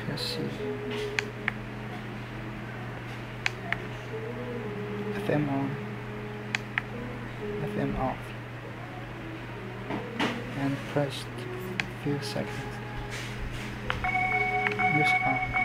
Press C. FM on. FM off. And press few seconds. Music on.